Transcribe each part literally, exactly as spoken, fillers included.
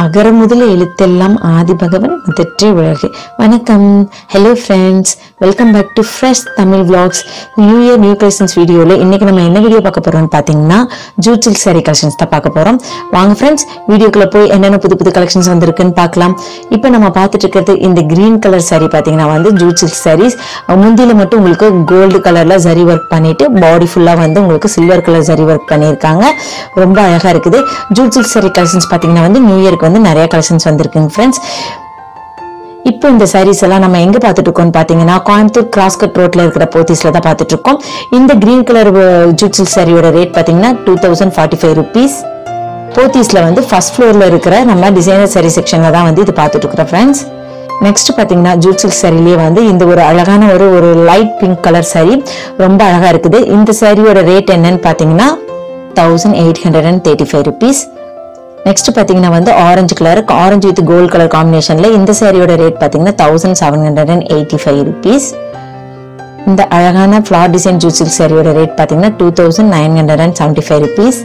அகர முதல எழுத்தெல்லாம் ஆதி பகவன் முதற்றே உலகு. வணக்கம். Hello friends, welcome back to fresh Tamil vlogs. New year new collections வீடியோவில் இன்னைக்கு நம்ம என்ன வீடியோ பார்க்க போறோம்னு பார்த்தீங்கன்னா ஜூட் சில்க் சாரி கலெக்ஷன்ஸ் தான் பார்க்க போறோம். வாங்க ஃப்ரெண்ட்ஸ், வீடியோக்குள்ள போய் என்னென்ன புது புது கலெக்ஷன்ஸ் வந்திருக்குன்னு பார்க்கலாம். இப்போ நம்ம பார்த்துட்டு இருக்கிறது இந்த கிரீன் கலர் சாரி பார்த்தீங்கன்னா வந்து ஜூட் சில்க் சாரீஸ். முந்தியில மட்டும் உங்களுக்கு கோல்டு கலர்ல ஜரி ஒர்க் பண்ணிட்டு பாடி ஃபுல்லா வந்து உங்களுக்கு சில்வர் கலர் ஜரி ஒர்க் பண்ணியிருக்காங்க. ரொம்ப அழகா இருக்குது. ஜூட் சில்க் சாரி கலெக்ஷன்ஸ் பார்த்தீங்கன்னா வந்து நியூ இயருக்கு வந்து நிறைய கலெக்ஷன்ஸ் வந்திருக்குங்க ஃப்ரெண்ட்ஸ். இப்போ இந்த சாரீஸ் எல்லாம் நம்ம எங்க பார்த்துட்டு இருக்கோம்னு பாத்தீங்கன்னா கோயம்புத்தூர் கிராஸ் கட் ரோட்ல இருக்கிற போத்தீஸ்ல தான் பார்த்துட்டு இருக்கோம். இந்த கிரீன் கலர் ஜூட் சில்க் சாரியோட ரேட் பாத்தீங்கன்னா two thousand forty five rupees. போத்தீஸ்ல வந்து ஃபர்ஸ்ட் ஃப்ளோர்ல இருக்கிற நம்ம டிசைனர் சாரி செக்ஷன்ல தான் வந்து இது பார்த்துட்டு இருக்கிறோம் ஃப்ரெண்ட்ஸ். நெக்ஸ்ட் பாத்தீங்கன்னா ஜூட் சில்க் சாரிலேயே வந்து இந்த ஒரு அழகான ஒரு ஒரு லைட் பிங்க் கலர் சாரி ரொம்ப அழகா இருக்குது. இந்த சாரியோட ரேட் என்னன்னு பாத்தீங்கன்னா thousand eight hundred and thirty five rupees. Next பாத்தீங்கன்னா வந்து orange colour orange with gold colour காம்பினேஷன்ல இந்த சாரியோட ரேட் பாத்தீங்கன்னா thousand seven hundred and eighty five rupees. இந்த அழகான ஃபிளார் டிசைன் ஜூட் சில்க் சாரியோட ரேட் பாத்தீங்கன்னா two thousand nine hundred and seventy five rupees.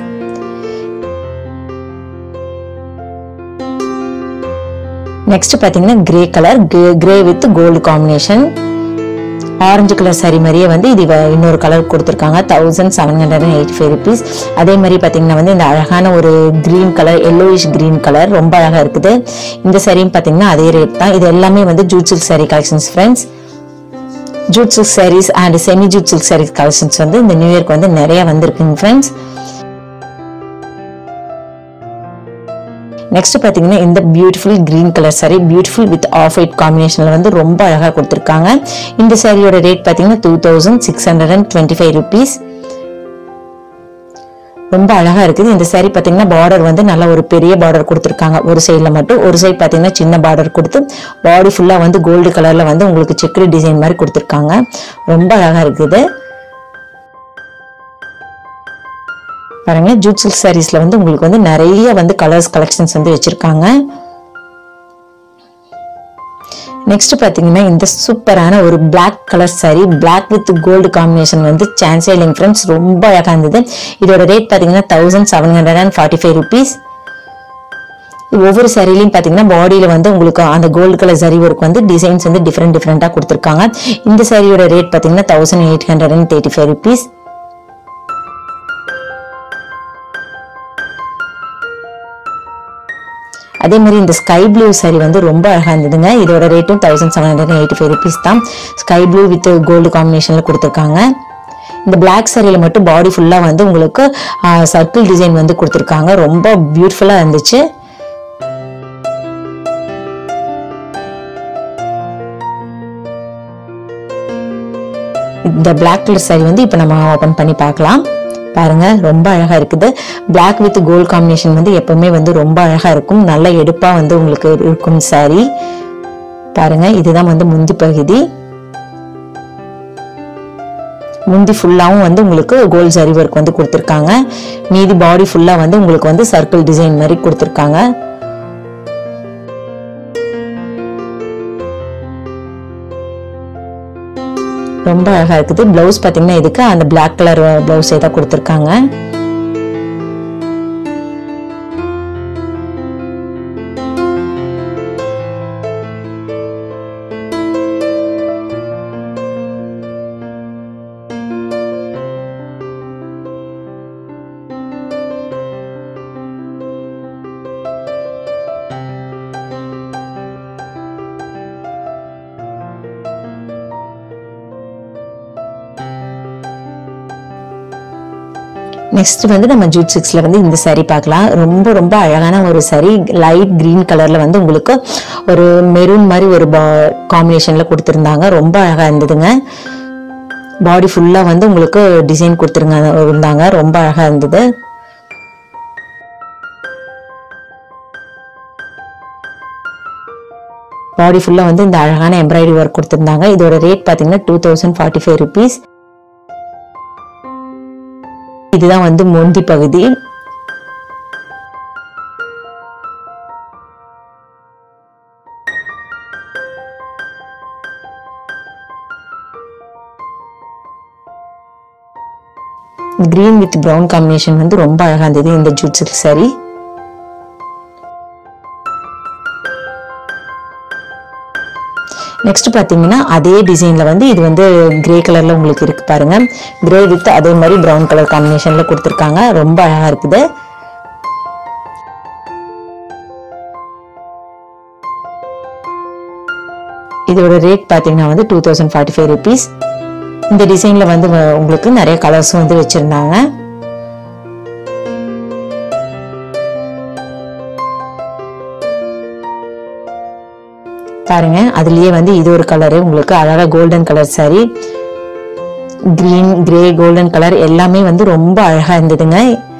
Next பாத்தீங்கன்னா grey colour grey with gold combination orange colour saree மாதிரியே வந்து இது இன்னொரு கலர் கொடுத்துருக்காங்க. Thousand seven hundred and eighty five rupees. அதே மாதிரி பார்த்தீங்கன்னா வந்து இந்த அழகான ஒரு green colour yellowish green colour ரொம்ப அழகா இருக்குது. இந்த சாரியும் பார்த்தீங்கன்னா அதே ரேட் தான். இது எல்லாமே வந்து jute silk saree collections friends. Jute silk sarees and semi jute silk sarees collections வந்து இந்த நியூ இயர்க்கு வந்து நிறைய வந்திருக்குங்க ஃப்ரெண்ட்ஸ். நெக்ஸ்ட் பாத்தீங்கன்னா இந்த beautiful green colour saree beautiful with off white காம்பினேஷன்ல வந்து ரொம்ப அழகா கொடுத்திருக்காங்க. இந்த சாரியோட ரேட் பாத்தீங்கன்னா two thousand six hundred and twenty five rupees. ரொம்ப அழகா இருக்குது. இந்த சாரி பாத்தீங்கன்னா பார்டர் வந்து நல்ல ஒரு பெரிய பார்டர் கொடுத்திருக்காங்க. ஒரு சைட்ல மட்டும், ஒரு சைட் பாத்தீங்கன்னா சின்ன பார்டர் கொடுத்து பாடி ஃபுல்லா வந்து கோல்டு கலர்ல வந்து உங்களுக்கு செக்குடு டிசைன் மாதிரி கொடுத்திருக்காங்க. ரொம்ப அழகா இருக்குது. பாருங்க, ஜூட் சில்க் சாரீஸ்ல வந்து உங்களுக்கு வந்து நிறைய வந்து கலர்ஸ் கலெக்ஷன்ஸ் வந்து வச்சிருக்காங்க. நெக்ஸ்ட் பாத்தீங்கன்னா இந்த சூப்பரான ஒரு black colour saree black with gold combination வந்து சான்ஸே இல்லைங்க ஃப்ரெண்ட்ஸ். ரொம்ப அழகா இருந்தது. இதோட ரேட் பாத்தீங்கன்னா thousand seven hundred and forty five rupees. ஒவ்வொரு சாரிலையும் பாத்தீங்கன்னா பாடியில வந்து உங்களுக்கு அந்த கோல்டு கலர் சாரி ஒர்க் வந்து டிசைன்ஸ் வந்து டிஃப்ரெண்ட் டிஃப்ரெண்டா கொடுத்துருக்காங்க. இந்த சாரியோட ரேட் பாத்தீங்கன்னா thousand eight hundred and thirty five rupees. அதே மாதிரி இந்த ஸ்கை ப்ளூ சாரி வந்து ரொம்ப அழகா இருந்ததுங்க. இதோட ரேட்டும் thousand seven hundred eighty five rupees தான். ஸ்கை ப்ளூ வித் கோல்டு காம்பினேஷன்ல கொடுத்துருக்காங்க. இந்த பிளாக் சாரியில மட்டும் பாடி ஃபுல்லா வந்து உங்களுக்கு சர்க்கிள் டிசைன் வந்து கொடுத்துருக்காங்க. ரொம்ப பியூட்டிஃபுல்லா இருந்துச்சு. இந்த பிளாக் கலர் சாரி வந்து இப்ப நம்ம ஓபன் பண்ணி பார்க்கலாம். பாருங்க, ரொம்ப அழகா இருக்குது. பிளாக் வித் கோல்ட் காம்பினேஷன் வந்து எப்பவுமே வந்து ரொம்ப அழகா இருக்கும். நல்ல எடுப்பா வந்து உங்களுக்கு இருக்கும் சாரி. பாருங்க, இதுதான் வந்து முந்தி பகுதி. முந்தி ஃபுல்லாவும் வந்து உங்களுக்கு கோல்ட் சாரி ஒர்க் வந்து கொடுத்திருக்காங்க. மீதி பாடி ஃபுல்லா வந்து உங்களுக்கு வந்து சர்க்கிள் டிசைன் மாதிரி கொடுத்திருக்காங்க. ரொம்ப அழகா இருக்குது. பிளவுஸ் பாத்தீங்கன்னா இதுக்கு அந்த பிளாக் கலர் பிளவுஸ் ஏதா கொடுத்திருக்காங்க. நெக்ஸ்ட் வந்து நம்ம ஜூட் சில்க்ஸ்ல வந்து இந்த சாரி பார்க்கலாம். ரொம்ப ரொம்ப அழகான ஒரு சாரி லைட் கிரீன் கலர்ல வந்து உங்களுக்கு ஒரு மெரூன் மாதிரி ஒரு காம்பினேஷன்ல கொடுத்திருந்தாங்க. ரொம்ப அழகா இருந்ததுங்க. பாடி ஃபுல்லா வந்து உங்களுக்கு டிசைன் கொடுத்துருங்க இருந்தாங்க. ரொம்ப அழகா இருந்தது. பாடி ஃபுல்லா வந்து இந்த அழகான எம்ப்ராய்டரி ஒர்க் கொடுத்திருந்தாங்க. இதோட ரேட் பாத்தீங்கன்னா two thousand forty five rupees. இதுதான் வந்து முந்தி பகுதி. கிரீன் வித் பிரவுன் காம்பினேஷன் வந்து ரொம்ப அழகா இருந்தது இந்த ஜூட் சில்க் சாரி. நெக்ஸ்ட் பாத்தீங்கன்னா அதே டிசைன்ல வந்து இது வந்து கிரே கலர்ல உங்களுக்கு இருக்கு பாருங்க. கிரே வித் அதே மாதிரி பிரவுன் கலர் காம்பினேஷன்ல கொடுத்திருக்காங்க. ரொம்ப அழகா இருக்குது. இதோட ரேட் பாத்தீங்கன்னா வந்து two thousand forty-five rupees. இந்த டிசைன்ல வந்து உங்களுக்கு நிறைய கலர்ஸ் வந்து வச்சிருந்தாங்க. பாருங்க அதுலயே வந்து இது ஒரு கலர் உங்களுக்கு அழகா golden colour saree. Green grey golden colour எல்லாமே வந்து ரொம்ப அழகா இருந்ததுங்க.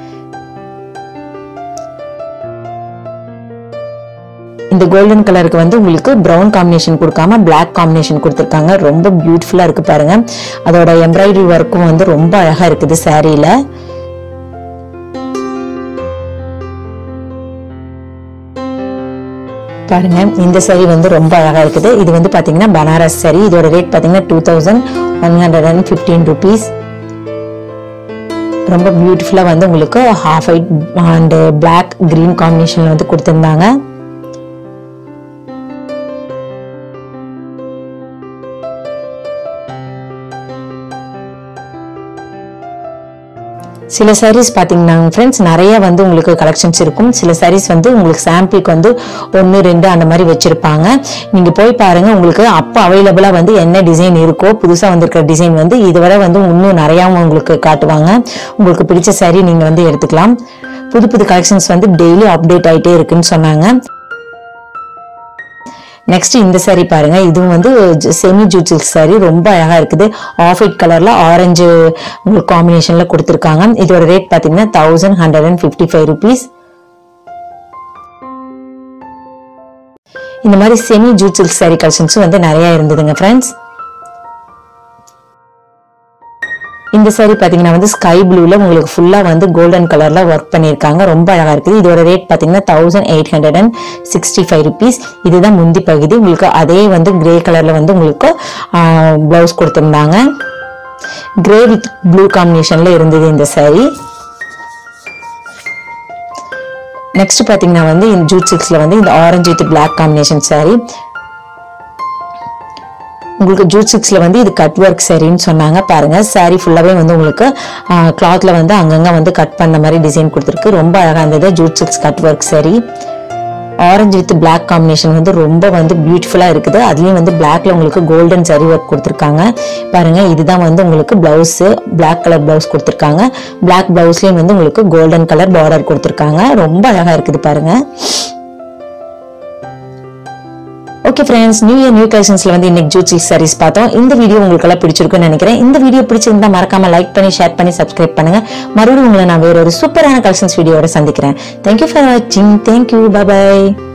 இந்த கோல்டன் கலருக்கு வந்து உங்களுக்கு பிரவுன் காம்பினேஷன் கொடுக்காம பிளாக் காம்பினேஷன் கொடுத்திருக்காங்க. ரொம்ப பியூட்டிஃபுல்லா இருக்கு பாருங்க. அதோட எம்ப்ராய்டரி ஒர்க்கும் வந்து ரொம்ப அழகா இருக்குது சாரீல. பாருங்க இந்த saree வந்து ரொம்ப அழகா இருக்குது. இது வந்து பாத்தீங்கன்னா பனாரஸ் saree. இதோட ரேட் பாத்தீங்கன்னா two thousand one hundred fifteen rupees. ரொம்ப பியூட்டிஃபுல்லா வந்து உங்களுக்கு half white and black green காம்பினேஷன்ல வந்து கொடுத்திருந்தாங்க. சில sarees பாத்தீங்கன்னா फ्रेंड्स நிறைய வந்து உங்களுக்கு கலெக்ஷன்ஸ் இருக்கும். சில sarees வந்து உங்களுக்கு சாம்பிளுக்கு வந்து ஒன்னு ரெண்டு அந்த மாதிரி வச்சிருப்பாங்க. நீங்க போய் பாருங்க உங்களுக்கு அப்ப அவைலபிளா வந்து என்ன டிசைன் இருக்கோ புதுசா வந்திருக்கிற டிசைன் வந்து இதுவரை வந்து இன்னும் நிறைய உங்களுக்கு காட்டுவாங்க. உங்களுக்கு பிடிச்ச saree நீங்க வந்து எடுத்துக்கலாம். புது புது கலெக்ஷன்ஸ் வந்து டெய்லி அப்டேட் ஆயிட்டே இருக்குன்னு சொன்னாங்க. நெக்ஸ்ட் இந்த saree பாருங்க. இதுவும் வந்து செமி ஜூட் சில்க் saree. ரொம்ப அழகா இருக்குது. ஆஃப் ஒயிட் கலர்ல ஆரஞ்சு காம்பினேஷன்ல கொடுத்திருக்காங்க. இதோட ரேட் பாத்தீங்கன்னா one thousand one hundred fifty-five rupees. இந்த மாதிரி semi jute silk saree collections வந்து நிறைய இருந்ததுங்க फ्रेंड्स. இந்த saree பாத்தீங்கன்னா வந்து ஸ்கை ப்ளூல உங்களுக்கு ஃபுல்லா வந்து கோல்டன் கலர்ல வர்க் பண்ணிருக்காங்க. ரொம்ப அழகா இருக்குது. இதோட ரேட் பாத்தீங்கன்னா one thousand eight hundred sixty-five rupees. இதுதான் முந்தி பகுதி. உங்களுக்கு அதே வந்து கிரே கலர்ல வந்து உங்களுக்கு ப்ளவுஸ் கொடுத்திருந்தாங்க. கிரே வித் ப்ளூ காம்பினேஷன்ல இருந்தது இந்த saree. நெக்ஸ்ட் பாத்தீங்கன்னா வந்து இந்த ஜூட் சில்க்ஸ்ல வந்து இந்த orange with black combination saree. உங்களுக்கு ஜூட் சில்க்ஸ்ல வந்து இது கட் ஒர்க் சாரின்னு சொன்னாங்க. பாருங்க saree ஃபுல்லாவே வந்து உங்களுக்கு கிளாத்ல வந்து அங்கங்க வந்து கட் பண்ண மாதிரி டிசைன் கொடுத்திருக்கு. ரொம்ப அழகா இருந்தது. Jute silks cut work saree. Orange with black combination வந்து ரொம்ப வந்து பியூட்டிஃபுல்லா இருக்குது. அதுலயும் வந்து பிளாக்ல உங்களுக்கு கோல்டன் saree ஒர்க் கொடுத்திருக்காங்க. பாருங்க இதுதான் வந்து உங்களுக்கு பிளவுஸ். பிளாக் கலர் பிளவுஸ் கொடுத்திருக்காங்க. பிளாக் பிளவுஸ்லயும் வந்து உங்களுக்கு கோல்டன் கலர் பார்டர் கொடுத்திருக்காங்க. ரொம்ப அழகா இருக்குது பாருங்க. Okay friends, new year new கலெக்ஷன்ஸ்ல வந்து இன்னைக்கு ஜூட் சில்க் sarees பார்த்தோம். இந்த வீடியோ உங்களுக்கு எல்லாம் பிடிச்சிருக்கும்னு நினைக்கிறேன். இந்த வீடியோ பிடிச்சிருந்தா மறக்காம லைக் பண்ணி ஷேர் பண்ணி சப்ஸ்கிரைப் பண்ணுங்க. மறுபடியும் உங்களை நான் வேற ஒரு சூப்பரான கலெக்ஷன்ஸ் வீடியோவோட சந்திக்கிறேன். Thank you for watching. Thank you. Bye bye.